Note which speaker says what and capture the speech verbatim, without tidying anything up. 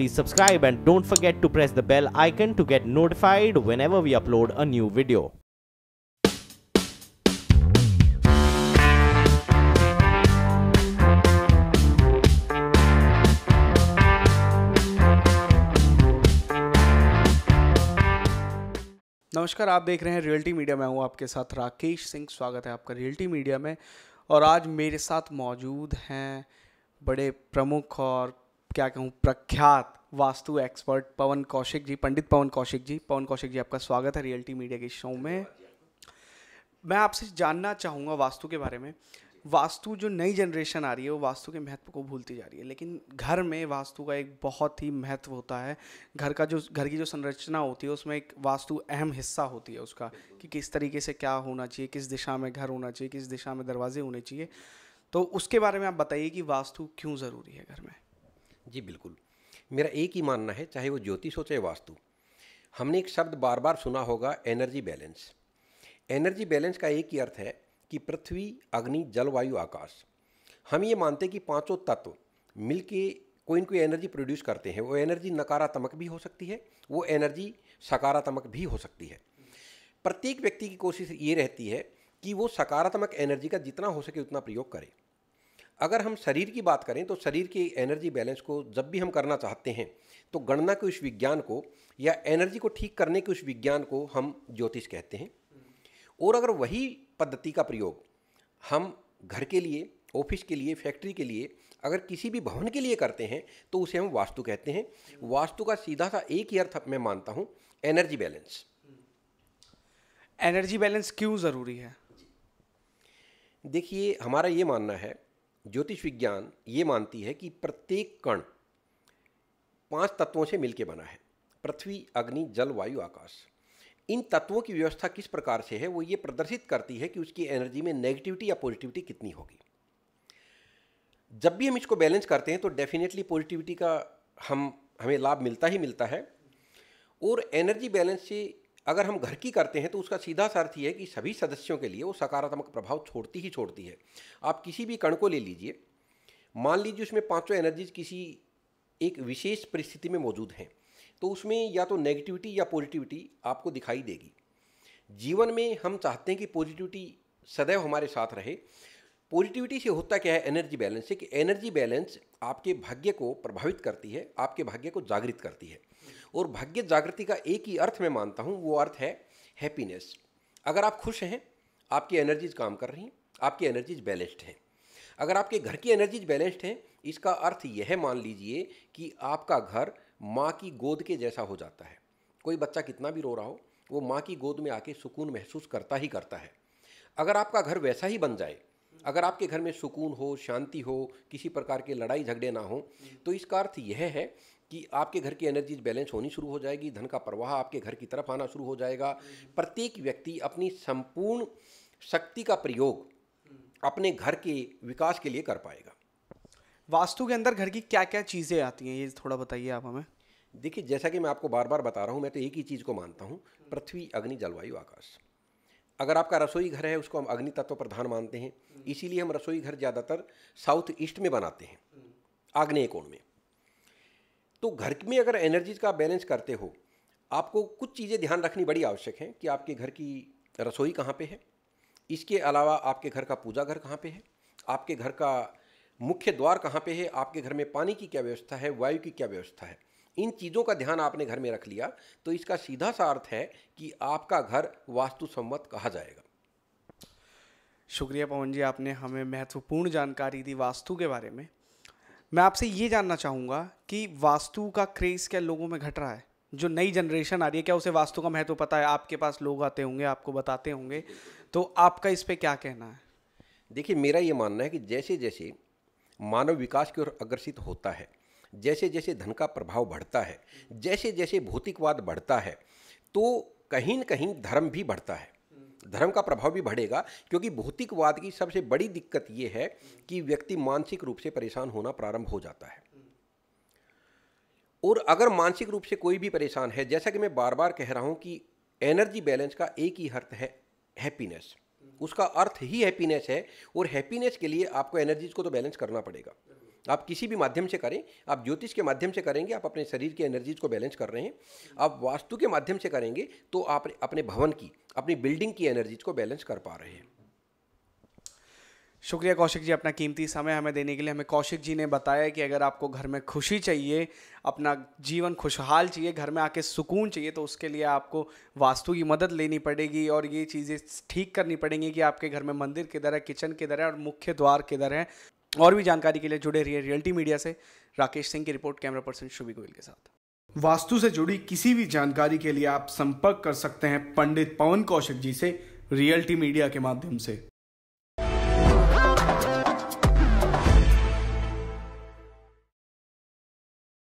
Speaker 1: please subscribe and don't forget to press the bell icon to get notified whenever we upload a new video.
Speaker 2: नमस्कार, आप देख रहे हैं realty media. मैं हूं आपके साथ राकेश सिंह। स्वागत है आपका रियल्टी मीडिया में। और आज मेरे साथ मौजूद हैं बड़े प्रमुख और क्या कहूं प्रख्यात वास्तु एक्सपर्ट पवन कौशिक जी, पंडित पवन कौशिक जी। पवन कौशिक जी, आपका स्वागत है रियल्टी मीडिया के शो में। मैं आपसे जानना चाहूँगा वास्तु के बारे में। वास्तु जो नई जनरेशन आ रही है वो वास्तु के महत्व को भूलती जा रही है, लेकिन घर में वास्तु का एक बहुत ही महत्व होता है। घर का जो घर की जो संरचना होती है उसमें एक वास्तु अहम हिस्सा होती है उसका, कि किस तरीके से क्या होना चाहिए, किस दिशा में घर होना चाहिए, किस दिशा में दरवाजे होने चाहिए। तो उसके बारे में आप बताइए कि वास्तु क्यों ज़रूरी है घर में।
Speaker 3: जी बिल्कुल, मेरा एक ही मानना है, चाहे वो ज्योतिष हो चाहे वास्तु। हमने एक शब्द बार बार सुना होगा, एनर्जी बैलेंस। एनर्जी बैलेंस का एक ही अर्थ है कि पृथ्वी, अग्नि, जल, वायु, आकाश। हम ये मानते हैं कि पांचों तत्व मिलके कोई न कोई एनर्जी प्रोड्यूस करते हैं। वो एनर्जी नकारात्मक भी हो सकती है, वो एनर्जी सकारात्मक भी हो सकती है। प्रत्येक व्यक्ति की कोशिश ये रहती है कि वो सकारात्मक एनर्जी का जितना हो सके उतना प्रयोग करे। अगर हम शरीर की बात करें तो शरीर के एनर्जी बैलेंस को जब भी हम करना चाहते हैं तो गणना के उस विज्ञान को या एनर्जी को ठीक करने के उस विज्ञान को हम ज्योतिष कहते हैं। और अगर वही पद्धति का प्रयोग हम घर के लिए, ऑफिस के लिए, फैक्ट्री के लिए, अगर किसी भी भवन के लिए करते हैं तो उसे हम वास्तु कहते हैं। वास्तु का सीधा सा एक ही अर्थ मैं मानता हूं, एनर्जी बैलेंस।
Speaker 2: एनर्जी बैलेंस क्यों ज़रूरी है?
Speaker 3: देखिए, हमारा ये मानना है, ज्योतिष विज्ञान ये मानती है कि प्रत्येक कण पांच तत्वों से मिलकर बना है। पृथ्वी, अग्नि, जल, वायु, आकाश। इन तत्वों की व्यवस्था किस प्रकार से है वो ये प्रदर्शित करती है कि उसकी एनर्जी में नेगेटिविटी या पॉजिटिविटी कितनी होगी। जब भी हम इसको बैलेंस करते हैं तो डेफिनेटली पॉजिटिविटी का हम हमें लाभ मिलता ही मिलता है। और एनर्जी बैलेंस से अगर हम घर की करते हैं तो उसका सीधा सा अर्थ ये है कि सभी सदस्यों के लिए वो सकारात्मक प्रभाव छोड़ती ही छोड़ती है। आप किसी भी कण को ले लीजिए, मान लीजिए उसमें पांचों एनर्जीज किसी एक विशेष परिस्थिति में मौजूद हैं, तो उसमें या तो नेगेटिविटी या पॉजिटिविटी आपको दिखाई देगी। जीवन में हम चाहते हैं कि पॉजिटिविटी सदैव हमारे साथ रहे। पॉजिटिविटी से होता क्या है, एनर्जी बैलेंस से, कि एनर्जी बैलेंस आपके भाग्य को प्रभावित करती है, आपके भाग्य को जागृत करती है। और भाग्य जागृति का एक ही अर्थ मैं मानता हूँ, वो अर्थ है हैप्पीनेस। अगर आप खुश हैं, आपकी एनर्जीज काम कर रही हैं, आपकी एनर्जीज बैलेंस्ड हैं। अगर आपके घर की एनर्जीज बैलेंस्ड हैं, इसका अर्थ यह मान लीजिए कि आपका घर माँ की गोद के जैसा हो जाता है। कोई बच्चा कितना भी रो रहा हो, वो माँ की गोद में आके सुकून महसूस करता ही करता है। अगर आपका घर वैसा ही बन जाए, अगर आपके घर में सुकून हो, शांति हो, किसी प्रकार के लड़ाई झगड़े ना हो, तो इसका अर्थ यह है कि आपके घर की एनर्जीज बैलेंस होनी शुरू हो जाएगी, धन का प्रवाह आपके घर की तरफ आना शुरू हो जाएगा। प्रत्येक व्यक्ति अपनी संपूर्ण शक्ति का प्रयोग अपने घर के विकास के लिए कर पाएगा।
Speaker 2: वास्तु के अंदर घर की क्या क्या चीज़ें आती हैं, ये थोड़ा बताइए आप हमें।
Speaker 3: देखिए, जैसा कि मैं आपको बार बार बता रहा हूँ, मैं तो एक ही चीज़ को मानता हूँ, पृथ्वी, अग्नि, जलवायु, आकाश। अगर आपका रसोई घर है उसको हम अग्नि तत्व प्रधान मानते हैं, इसीलिए हम रसोई घर ज़्यादातर साउथ ईस्ट में बनाते हैं, आग्नेय कोण में। तो घर में अगर एनर्जीज का बैलेंस करते हो, आपको कुछ चीज़ें ध्यान रखनी बड़ी आवश्यक है कि आपके घर की रसोई कहाँ पे है, इसके अलावा आपके घर का पूजा घर कहाँ पे है, आपके घर का मुख्य द्वार कहाँ पे है, आपके घर में पानी की क्या व्यवस्था है, वायु की क्या व्यवस्था है। इन चीज़ों का ध्यान आपने घर में रख लिया तो इसका सीधा सा अर्थ है कि आपका घर वास्तु सम्मत कहा जाएगा।
Speaker 2: शुक्रिया पवन जी, आपने हमें महत्वपूर्ण जानकारी दी वास्तु के बारे में। मैं आपसे ये जानना चाहूँगा कि वास्तु का क्रेज़ क्या लोगों में घट रहा है? जो नई जनरेशन आ रही है, क्या उसे वास्तु का महत्व पता है? आपके पास लोग आते होंगे, आपको बताते होंगे, तो आपका इस पे क्या कहना है?
Speaker 3: देखिए, मेरा ये मानना है कि जैसे जैसे मानव विकास की ओर अग्रसित होता है, जैसे जैसे धन का प्रभाव बढ़ता है, जैसे जैसे भौतिकवाद बढ़ता है, तो कहीं न कहीं धर्म भी बढ़ता है, धर्म का प्रभाव भी बढ़ेगा। क्योंकि भौतिकवाद की सबसे बड़ी दिक्कत ये है कि व्यक्ति मानसिक रूप से परेशान होना प्रारंभ हो जाता है। और अगर मानसिक रूप से कोई भी परेशान है, जैसा कि मैं बार बार कह रहा हूँ कि एनर्जी बैलेंस का एक ही अर्थ है, हैप्पीनेस। उसका अर्थ ही हैप्पीनेस है, और हैप्पीनेस के लिए आपको एनर्जीज को तो बैलेंस करना पड़ेगा। आप किसी भी माध्यम से करें, आप ज्योतिष के माध्यम से करेंगे आप अपने शरीर की एनर्जीज को बैलेंस कर रहे हैं, आप वास्तु के माध्यम से करेंगे तो आप अपने भवन की, अपनी बिल्डिंग की एनर्जीज को बैलेंस कर पा रहे हैं।
Speaker 2: शुक्रिया कौशिक जी अपना कीमती समय हमें देने के लिए। हमें कौशिक जी ने बताया कि अगर आपको घर में खुशी चाहिए, अपना जीवन खुशहाल चाहिए, घर में आके सुकून चाहिए, तो उसके लिए आपको वास्तु की मदद लेनी पड़ेगी और ये चीज़ें ठीक करनी पड़ेंगी कि आपके घर में मंदिर किधर है, किचन किधर है और मुख्य द्वार किधर है। और भी जानकारी के लिए जुड़े रहिए रियल्टी मीडिया से। राकेश सिंह की रिपोर्ट, कैमरा पर्सन शुभी गोयल के साथ। वास्तु से जुड़ी किसी भी जानकारी के लिए आप संपर्क कर सकते हैं पंडित पवन कौशिक जी से रियल्टी मीडिया के माध्यम से।